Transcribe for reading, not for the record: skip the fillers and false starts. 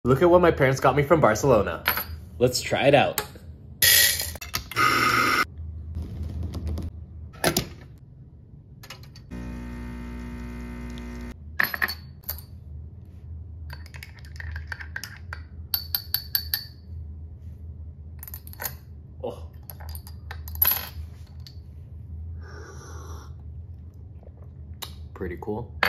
Look at what my parents got me from Barcelona. Let's try it out. Oh. Pretty cool.